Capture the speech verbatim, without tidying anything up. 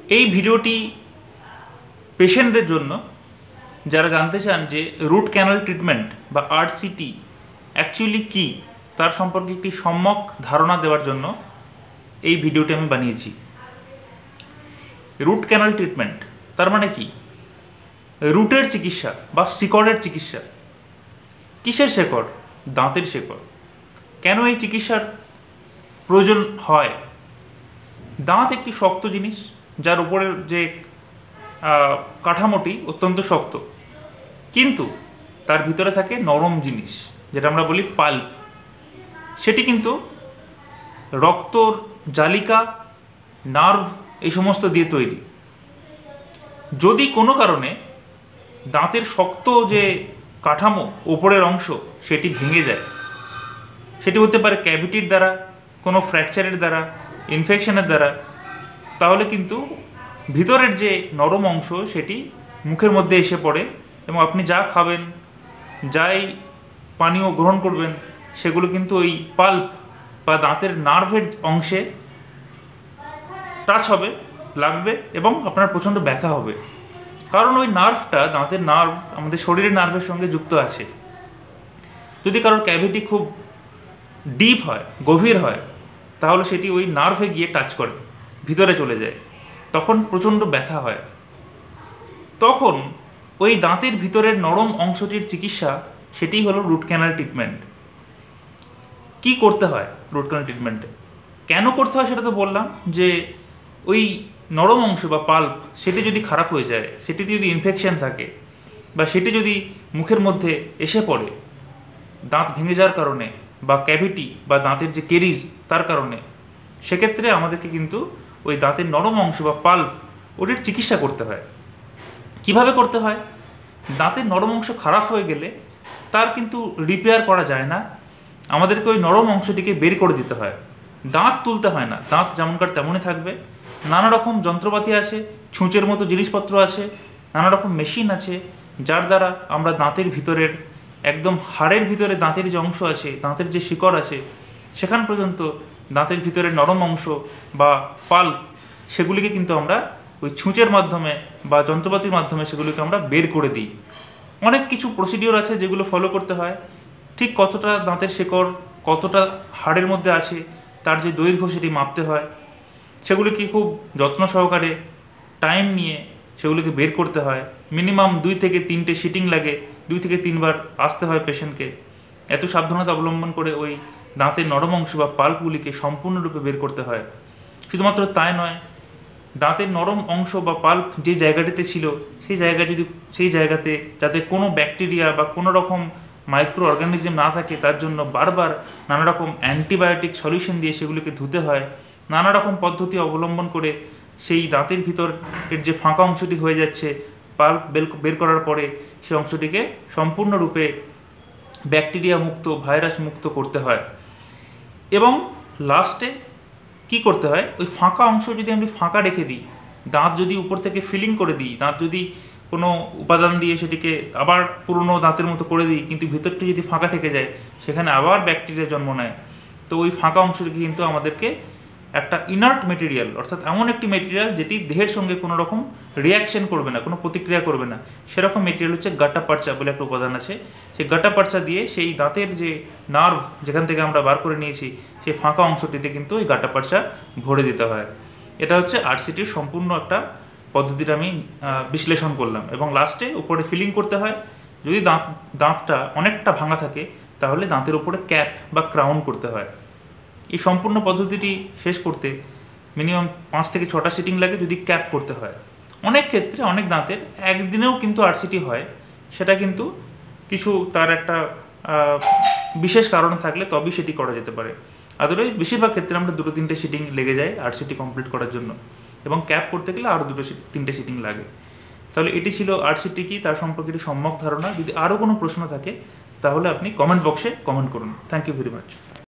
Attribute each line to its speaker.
Speaker 1: এই ভিডিওটি পেশেন্টদের জন্য যারা জানতে চান যে রুট ক্যানাল ট্রিটমেন্ট বা আরসিটি অ্যাকচুয়ালি কী তার সম্পর্কে একটি সম্যক ধারণা দেওয়ার জন্য এই ভিডিওটি আমি বানিয়েছি। রুট ক্যানাল ট্রিটমেন্ট তার মানে কি? রুটের চিকিৎসা বা শিকড়ের চিকিৎসা। কিসের শেকড়? দাঁতের শেকড়। কেন এই চিকিৎসার প্রয়োজন হয়? দাঁত একটি শক্ত জিনিস, যার উপরের যে কাঠামোটি অত্যন্ত শক্ত, কিন্তু তার ভিতরে থাকে নরম জিনিস যেটা আমরা বলি পাল্প। সেটি কিন্তু রক্তর জালিকা, নার্ভ এই সমস্ত দিয়ে তৈরি। যদি কোনো কারণে দাঁতের শক্ত যে কাঠামো ওপরের অংশ সেটি ভেঙে যায়, সেটি হতে পারে ক্যাভিটির দ্বারা, কোনো ফ্র্যাকচারের দ্বারা, ইনফেকশনের দ্বারা, তাহলে কিন্তু ভিতরের যে নরম অংশ সেটি মুখের মধ্যে এসে পড়ে এবং আপনি যা খাবেন, যাই পানীয় গ্রহণ করবেন, সেগুলো কিন্তু ওই পাল্প বা দাঁতের নার্ভের অংশে টাচ হবে, লাগবে এবং আপনার প্রচণ্ড ব্যথা হবে। কারণ ওই নার্ভটা, দাঁতের নার্ভ আমাদের শরীরের নার্ভের সঙ্গে যুক্ত আছে। যদি কারোর ক্যাভিটি খুব ডিপ হয়, গভীর হয়, তাহলে সেটি ওই নার্ভে গিয়ে টাচ করে, ভিতরে চলে যায়, তখন প্রচণ্ড ব্যথা হয়। তখন ওই দাঁতের ভিতরের নরম অংশটির চিকিৎসা, সেটি হলো রুট ক্যানাল ট্রিটমেন্ট। কি করতে হয় রুট ক্যানাল ট্রিটমেন্টে? কেন করতে হয় সেটা তো বললাম, যে ওই নরম অংশ বা পাল্প সেটি যদি খারাপ হয়ে যায়, সেটিতে যদি ইনফেকশন থাকে বা সেটি যদি মুখের মধ্যে এসে পড়ে দাঁত ভেঙে যাওয়ার কারণে বা ক্যাভিটি বা দাঁতের যে কেরিজ তার কারণে, সেক্ষেত্রে আমাদেরকে কিন্তু ওই দাঁতের নরম অংশ বা পাল্প ওটির চিকিৎসা করতে হয়। কিভাবে করতে হয়? দাঁতের নরম অংশ খারাপ হয়ে গেলে তার কিন্তু রিপেয়ার করা যায় না, আমাদেরকে ওই নরম অংশটিকে বের করে দিতে হয়। দাঁত তুলতে হয় না, দাঁত যেমনকার তেমনই থাকবে। নানা রকম যন্ত্রপাতি আছে, ছুঁচের মতো জিনিসপত্র আছে, নানা রকম মেশিন আছে, যার দ্বারা আমরা দাঁতের ভিতরের একদম হাড়ের ভিতরে দাঁতের যে অংশ আছে, দাঁতের যে শিকড় আছে, সেখান পর্যন্ত দাঁতের ভিতরের নরম অংশ বা পাল্প সেগুলিকে কিন্তু আমরা ওই ছুঁচের মাধ্যমে বা যন্ত্রপাতির মাধ্যমে সেগুলিকে আমরা বের করে দিই। অনেক কিছু প্রসিডিওর আছে যেগুলো ফলো করতে হয়। ঠিক কতটা দাঁতের শেকড় কতটা হাড়ের মধ্যে আছে তার যে দৈর্ঘ্য সেটি মাপতে হয়, সেগুলিকে খুব যত্ন সহকারে টাইম নিয়ে সেগুলিকে বের করতে হয়। মিনিমাম দুই থেকে তিনটে সিটিং লাগে, দুই থেকে তিনবার আসতে হয় পেশেন্টকে। এত সাবধানতা অবলম্বন করে ওই দাঁতের নরম অংশ বা পাল্পগুলিকে সম্পূর্ণরূপে বের করতে হয়। শুধুমাত্র তাই নয়, দাঁতের নরম অংশ বা পাল্প যে জায়গাটিতে ছিল সেই জায়গা যদি সেই জায়গাতে যাতে কোনো ব্যাকটেরিয়া বা কোনো রকম মাইক্রো অর্গানিজম না থাকে, তার জন্য বারবার নানা রকম অ্যান্টিবায়োটিক সলিউশন দিয়ে সেগুলিকে ধুতে হয়। নানা রকম পদ্ধতি অবলম্বন করে সেই দাঁতের ভিতরের যে ফাঁকা অংশটি হয়ে যাচ্ছে পাল্প বের করার পরে, সেই অংশটিকে সম্পূর্ণরূপে ব্যাকটেরিয়া মুক্ত, ভাইরাস মুক্ত করতে হয়। এবং লাস্টে কি করতে হয়? ওই ফাঁকা অংশ যদি আমি ফাঁকা রেখে দিই, দাঁত যদি উপর থেকে ফিলিং করে দিই, দাঁত যদি কোনো উপাদান দিয়ে সেটিকে আবার পুরনো দাঁতের মতো করে দিই, কিন্তু ভিতরটি যদি ফাঁকা থেকে যায়, সেখানে আবার ব্যাকটেরিয়া জন্ম নেয়। তো ওই ফাঁকা অংশটিকে কিন্তু আমাদেরকে একটা ইনার্ট মেটেরিয়াল, অর্থাৎ এমন একটি মেটেরিয়াল যেটি দেহের সঙ্গে কোনো রকম রিয়াকশন করবে না, কোনো প্রতিক্রিয়া করবে না, সেরকম মেটেরিয়াল হচ্ছে গাটা পারচা বলে একটা উপাদান আছে। সেই গাটা পারচা দিয়ে সেই দাঁতের যে নার্ভ যেখান থেকে আমরা বার করে নিয়েছি, সেই ফাঁকা অংশটিতে কিন্তু ওই গাটা পারচা ভরে দিতে হয়। এটা হচ্ছে আরসিটির সম্পূর্ণ একটা পদ্ধতিটা আমি বিশ্লেষণ করলাম। এবং লাস্টে উপরে ফিলিং করতে হয়। যদি দাঁত দাঁতটা অনেকটা ভাঙা থাকে, তাহলে দাঁতের উপরে ক্যাপ বা ক্রাউন করতে হয়। এই সম্পূর্ণ পদ্ধতিটি শেষ করতে মিনিমাম পাঁচ থেকে ছটা সিটিং লাগে যদি ক্যাপ করতে হয়। অনেক ক্ষেত্রে অনেক দাঁতের একদিনেও কিন্তু আরসিটি হয়, সেটা কিন্তু কিছু তার একটা বিশেষ কারণ থাকলে তবেই সেটি করা যেতে পারে। আদারওয়াইজ বেশিরভাগ ক্ষেত্রে আমরা দুটো তিনটে সিটিং লেগে যায় আরসিটি কমপ্লিট করার জন্য, এবং ক্যাপ করতে গেলে আরও দুটো তিনটে সিটিং লাগে। তাহলে এটি ছিল আরসিটি কি, তার সম্পর্কে একটি সম্যক ধারণা। যদি আরও কোনো প্রশ্ন থাকে তাহলে আপনি কমেন্ট বক্সে কমেন্ট করুন। Thank you very much.